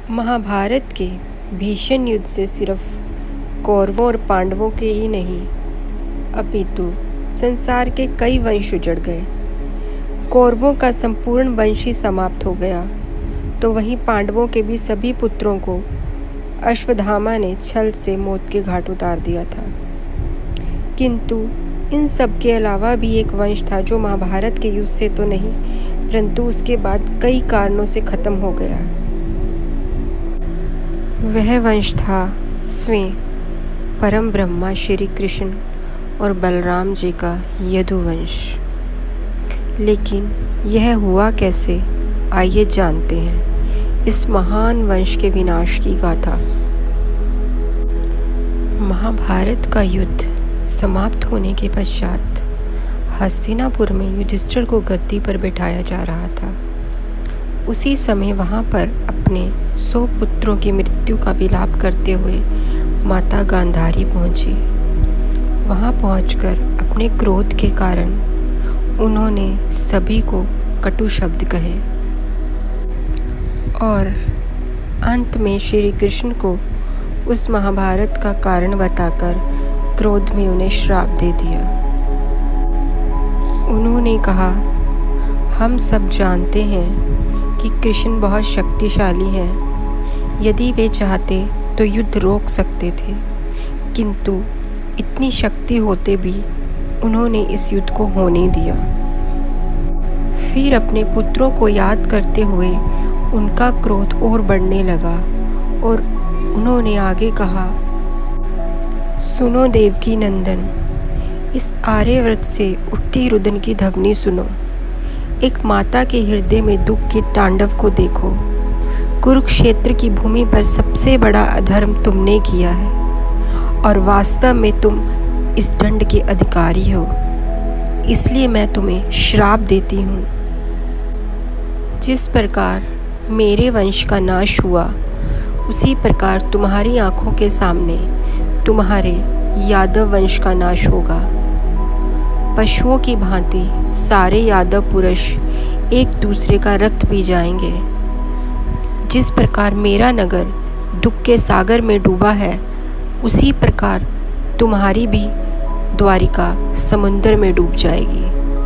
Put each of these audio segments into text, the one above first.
महाभारत के भीषण युद्ध से सिर्फ कौरवों और पांडवों के ही नहीं अपितु संसार के कई वंश उजड़ गए। कौरवों का संपूर्ण वंश ही समाप्त हो गया, तो वहीं पांडवों के भी सभी पुत्रों को अश्वत्थामा ने छल से मौत के घाट उतार दिया था। किंतु इन सब के अलावा भी एक वंश था जो महाभारत के युद्ध से तो नहीं परंतु उसके बाद कई कारणों से खत्म हो गया। वह वंश था स्वयं परम ब्रह्मा श्री कृष्ण और बलराम जी का यदुवंश। लेकिन यह हुआ कैसे, आइए जानते हैं इस महान वंश के विनाश की गाथा। महाभारत का युद्ध समाप्त होने के पश्चात हस्तिनापुर में युधिष्ठिर को गद्दी पर बिठाया जा रहा था। उसी समय वहां पर अपने 100 पुत्रों की मृत्यु का विलाप करते हुए माता गांधारी पहुंची। वहां पहुंचकर अपने क्रोध के कारण उन्होंने सभी को कटु शब्द कहे और अंत में श्री कृष्ण को उस महाभारत का कारण बताकर क्रोध में उन्हें श्राप दे दिया। उन्होंने कहा, हम सब जानते हैं कि कृष्ण बहुत शक्तिशाली हैं। यदि वे चाहते तो युद्ध रोक सकते थे, किंतु इतनी शक्ति होते भी उन्होंने इस युद्ध को होने दिया। फिर अपने पुत्रों को याद करते हुए उनका क्रोध और बढ़ने लगा और उन्होंने आगे कहा, सुनो देवकी नंदन, इस आर्यव्रत से उठती रुदन की ध्वनि सुनो। एक माता के हृदय में दुख के तांडव को देखो। कुरुक्षेत्र की भूमि पर सबसे बड़ा अधर्म तुमने किया है और वास्तव में तुम इस दंड के अधिकारी हो, इसलिए मैं तुम्हें श्राप देती हूँ। जिस प्रकार मेरे वंश का नाश हुआ, उसी प्रकार तुम्हारी आंखों के सामने तुम्हारे यादव वंश का नाश होगा। पशुओं की भांति सारे यादव पुरुष एक दूसरे का रक्त पी जाएंगे। जिस प्रकार मेरा नगर दुख के सागर में डूबा है, उसी प्रकार तुम्हारी भी द्वारिका समुद्र में डूब जाएगी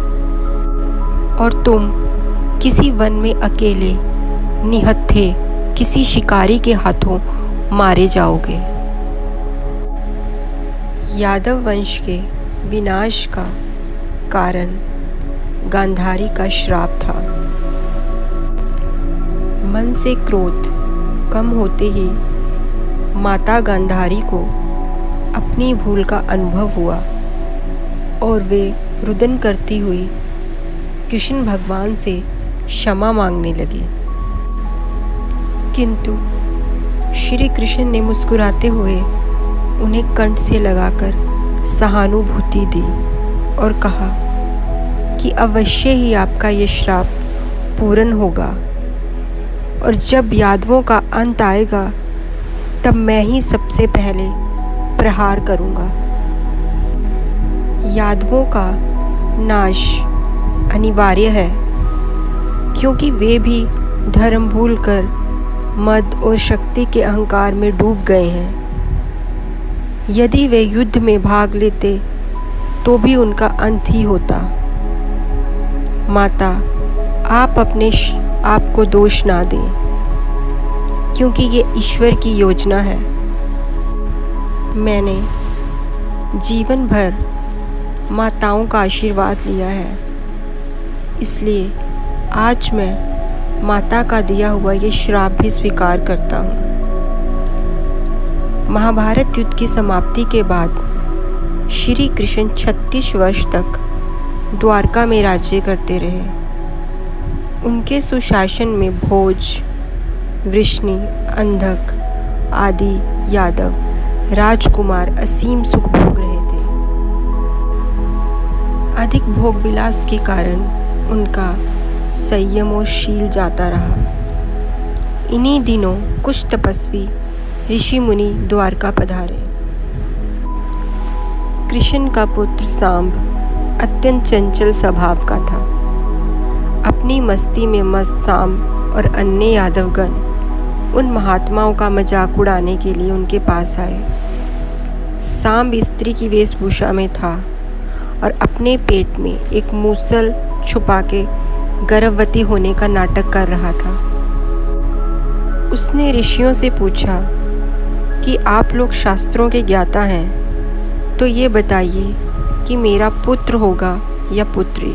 और तुम किसी वन में अकेले निहत्थे किसी शिकारी के हाथों मारे जाओगे। यादव वंश के विनाश का कारण गांधारी का श्राप था। मन से क्रोध कम होते ही माता गांधारी को अपनी भूल का अनुभव हुआ और वे रुदन करती हुई कृष्ण भगवान से क्षमा मांगने लगी। किंतु श्री कृष्ण ने मुस्कुराते हुए उन्हें कंठ से लगाकर सहानुभूति दी और कहा कि अवश्य ही आपका ये श्राप पूर्ण होगा और जब यादवों का अंत आएगा तब मैं ही सबसे पहले प्रहार करूंगा। यादवों का नाश अनिवार्य है, क्योंकि वे भी धर्म भूलकर मद और शक्ति के अहंकार में डूब गए हैं। यदि वे युद्ध में भाग लेते तो भी उनका अंत ही होता। माता, आप अपने आप को दोष ना दें, क्योंकि ये ईश्वर की योजना है। मैंने जीवन भर माताओं का आशीर्वाद लिया है, इसलिए आज मैं माता का दिया हुआ ये श्राप भी स्वीकार करता हूँ। महाभारत युद्ध की समाप्ति के बाद श्री कृष्ण 36 वर्ष तक द्वारका में राज्य करते रहे। उनके सुशासन में भोज, वृष्णि, अंधक आदि यादव राजकुमार असीम सुख भोग रहे थे। अधिक भोग विलास के कारण उनका संयम और शील जाता रहा। इन्हीं दिनों कुछ तपस्वी ऋषि मुनि द्वारका पधारे। कृष्ण का पुत्र सांब अत्यंत चंचल स्वभाव का था। अपनी मस्ती में मस्त सांब और अन्य यादवगण उन महात्माओं का मजाक उड़ाने के लिए उनके पास आए। सांब स्त्री की वेशभूषा में था और अपने पेट में एक मूसल छुपा के गर्भवती होने का नाटक कर रहा था। उसने ऋषियों से पूछा कि आप लोग शास्त्रों के ज्ञाता हैं, तो ये बताइए कि मेरा पुत्र होगा या पुत्री।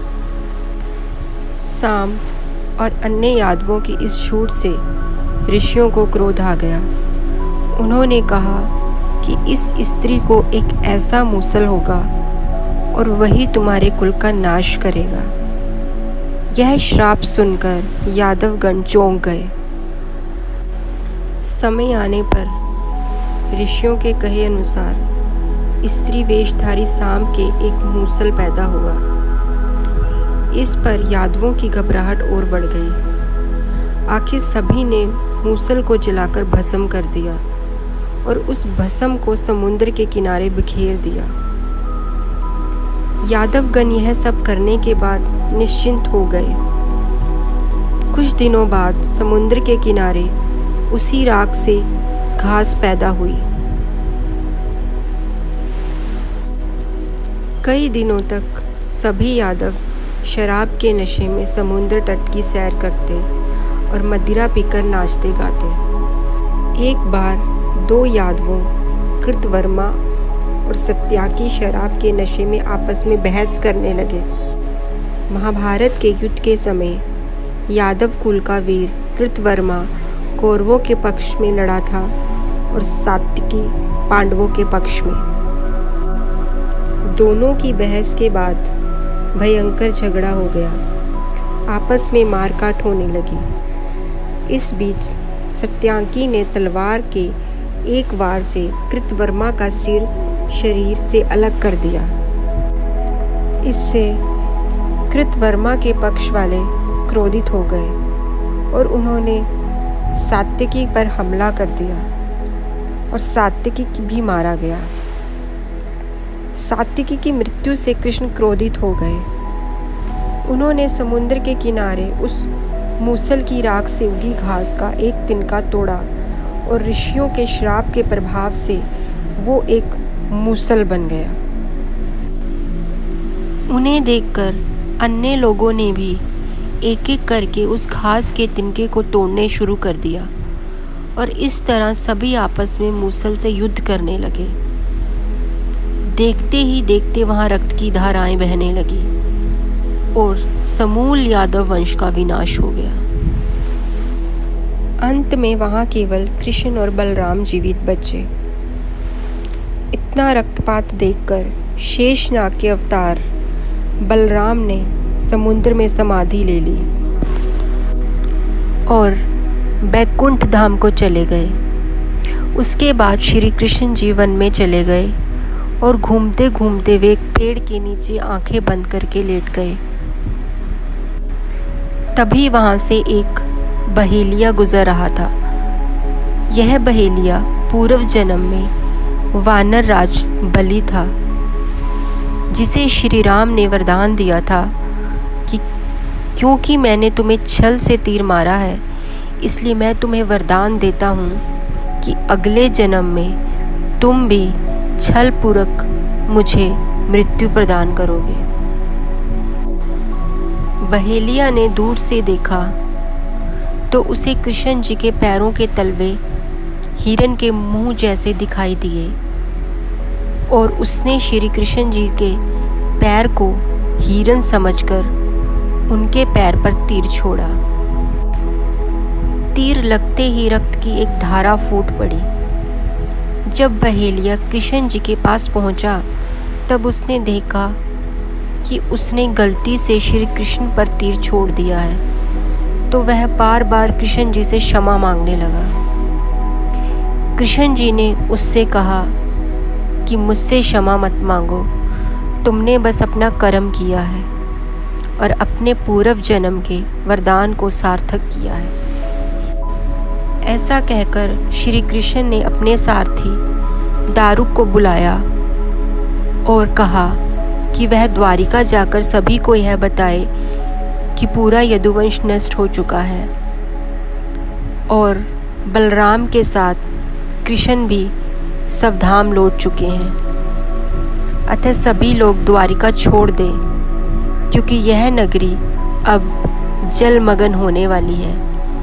सांब और अन्य यादवों की इस झूठ से ऋषियों को क्रोध आ गया। उन्होंने कहा कि इस स्त्री को एक ऐसा मूसल होगा और वही तुम्हारे कुल का नाश करेगा। यह श्राप सुनकर यादवगण चौंक गए। समय आने पर ऋषियों के कहे अनुसार स्त्री वेशधारी सांब के एक मूसल पैदा हुआ। इस पर यादवों की घबराहट और बढ़ गई। आखिर सभी ने मूसल को जलाकर भस्म कर दिया और उस भस्म को समुद्र के किनारे बिखेर दिया। यादवगण यह सब करने के बाद निश्चिंत हो गए। कुछ दिनों बाद समुद्र के किनारे उसी राख से घास पैदा हुई। कई दिनों तक सभी यादव शराब के नशे में समुद्र तट की सैर करते और मदिरा पीकर नाचते गाते। एक बार दो यादवों कृतवर्मा और सत्याकी शराब के नशे में आपस में बहस करने लगे। महाभारत के युद्ध के समय यादव कुल का वीर कृतवर्मा कौरवों के पक्ष में लड़ा था और सात्विकी पांडवों के पक्ष में। दोनों की बहस के बाद भयंकर झगड़ा हो गया। आपस में मारकाट होने लगी। इस बीच सत्याकी ने तलवार के एक वार से कृतवर्मा का सिर शरीर से अलग कर दिया। इससे कृतवर्मा के पक्ष वाले क्रोधित हो गए और उन्होंने सात्विकी पर हमला कर दिया और सात्विकी भी मारा गया। सात्विकी की मृत्यु से कृष्ण क्रोधित हो गए। उन्होंने समुद्र के किनारे उस मूसल की राख से उगी घास का एक तिनका तोड़ा और ऋषियों के श्राप के प्रभाव से वो एक मूसल बन गया। उन्हें देखकर अन्य लोगों ने भी एक एक करके उस घास के तिनके को तोड़ने शुरू कर दिया और इस तरह सभी आपस में मूसल से युद्ध करने लगे। देखते ही देखते वहां रक्त की धाराएं बहने लगी और समूल यादव वंश का विनाश हो गया। अंत में वहां केवल कृष्ण और बलराम जीवित बचे। इतना रक्तपात देखकर शेषनाग के अवतार बलराम ने समुद्र में समाधि ले ली और बैकुंठ धाम को चले गए। उसके बाद श्री कृष्ण जी वन में चले गए और घूमते घूमते वे एक पेड़ के नीचे आंखें बंद करके लेट गए। तभी वहां से एक बहेलिया गुजर रहा था। यह बहेलिया पूर्व जन्म में वानर राज बलि था, जिसे श्री राम ने वरदान दिया था कि क्योंकि मैंने तुम्हें छल से तीर मारा है, इसलिए मैं तुम्हें वरदान देता हूँ कि अगले जन्म में तुम भी छल पूर्वक मुझे मृत्यु प्रदान करोगे। बहेलिया ने दूर से देखा तो उसे कृष्ण जी के पैरों के तलवे हिरन के मुंह जैसे दिखाई दिए और उसने श्री कृष्ण जी के पैर को हिरन समझकर उनके पैर पर तीर छोड़ा। तीर लगते ही रक्त की एक धारा फूट पड़ी। जब बहेलिया कृष्ण जी के पास पहुंचा तब उसने देखा कि उसने गलती से श्री कृष्ण पर तीर छोड़ दिया है, तो वह बार बार कृष्ण जी से क्षमा मांगने लगा। कृष्ण जी ने उससे कहा कि मुझसे क्षमा मत मांगो, तुमने बस अपना कर्म किया है और अपने पूर्व जन्म के वरदान को सार्थक किया है। ऐसा कहकर श्री कृष्ण ने अपने सारथी दारुक को बुलाया और कहा कि वह द्वारिका जाकर सभी को यह बताए कि पूरा यदुवंश नष्ट हो चुका है और बलराम के साथ कृष्ण भी स्वधाम लौट चुके हैं। अतः सभी लोग द्वारिका छोड़ दें, क्योंकि यह नगरी अब जलमग्न होने वाली है।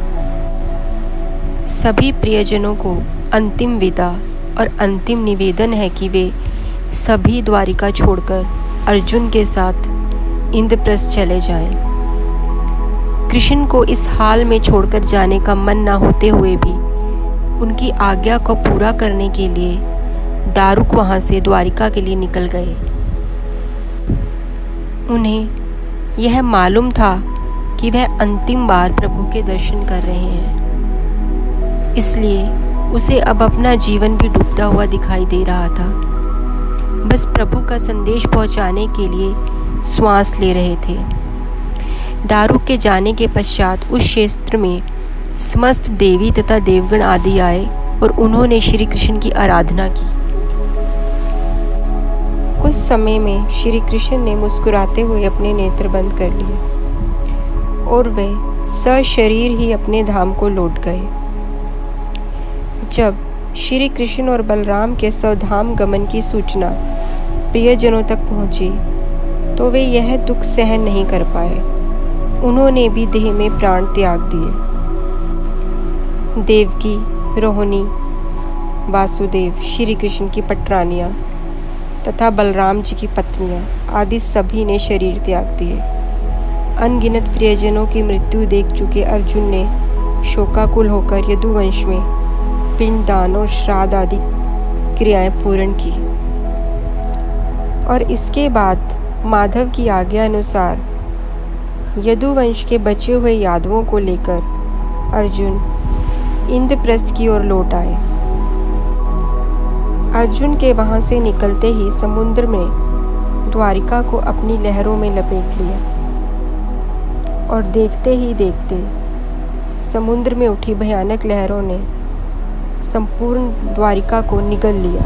सभी प्रियजनों को अंतिम विदा और अंतिम निवेदन है कि वे सभी द्वारिका छोड़कर अर्जुन के साथ इंद्रप्रस्थ चले जाएं। कृष्ण को इस हाल में छोड़कर जाने का मन न होते हुए भी उनकी आज्ञा को पूरा करने के लिए दारुक वहां से द्वारिका के लिए निकल गए। उन्हें यह मालूम था कि वह अंतिम बार प्रभु के दर्शन कर रहे हैं, इसलिए उसे अब अपना जीवन भी डूबता हुआ दिखाई दे रहा था। बस प्रभु का संदेश पहुंचाने के लिए श्वास ले रहे थे। दारुक के जाने के पश्चात उस क्षेत्र में समस्त देवी तथा देवगण आदि आए और उन्होंने श्री कृष्ण की आराधना की। कुछ समय में श्री कृष्ण ने मुस्कुराते हुए अपने नेत्र बंद कर लिए और वे सशरीर ही अपने धाम को लौट गए। जब श्री कृष्ण और बलराम के स्वधाम गमन की सूचना प्रियजनों तक पहुंची तो वे यह दुख सहन नहीं कर पाए। उन्होंने भी देह में प्राण त्याग दिए। देवकी, रोहिणी, वासुदेव, श्री कृष्ण की पटरानियाँ तथा बलराम जी की पत्नियाँ आदि सभी ने शरीर त्याग दिए। अनगिनत प्रियजनों की मृत्यु देख चुके अर्जुन ने शोकाकुल होकर यदुवंश में पिंडदान और श्राद्ध आदि क्रियाएं पूर्ण की और इसके बाद माधव की आज्ञा अनुसार यदुवंश के बचे हुए यादवों को लेकर अर्जुन इंद्रप्रस्थ की ओर लौट आए। अर्जुन के वहां से निकलते ही समुद्र में द्वारिका को अपनी लहरों में लपेट लिया और देखते ही देखते समुद्र में उठी भयानक लहरों ने संपूर्ण द्वारिका को निगल लिया।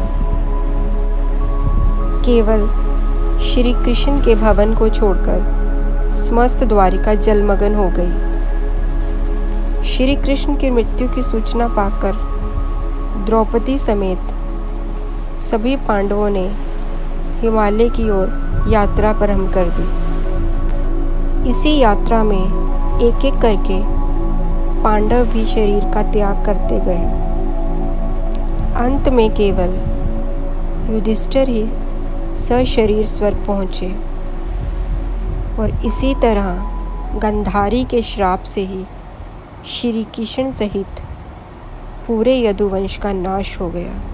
केवल श्री कृष्ण के भवन को छोड़कर समस्त द्वारिका जलमग्न हो गई। श्री कृष्ण की मृत्यु की सूचना पाकर द्रौपदी समेत सभी पांडवों ने हिमालय की ओर यात्रा प्रारंभ कर दी। इसी यात्रा में एक एक करके पांडव भी शरीर का त्याग करते गए। अंत में केवल युधिष्ठिर ही सशरीर स्वर्ग पहुँचे और इसी तरह गंधारी के श्राप से ही श्री कृष्ण सहित पूरे यदुवंश का नाश हो गया।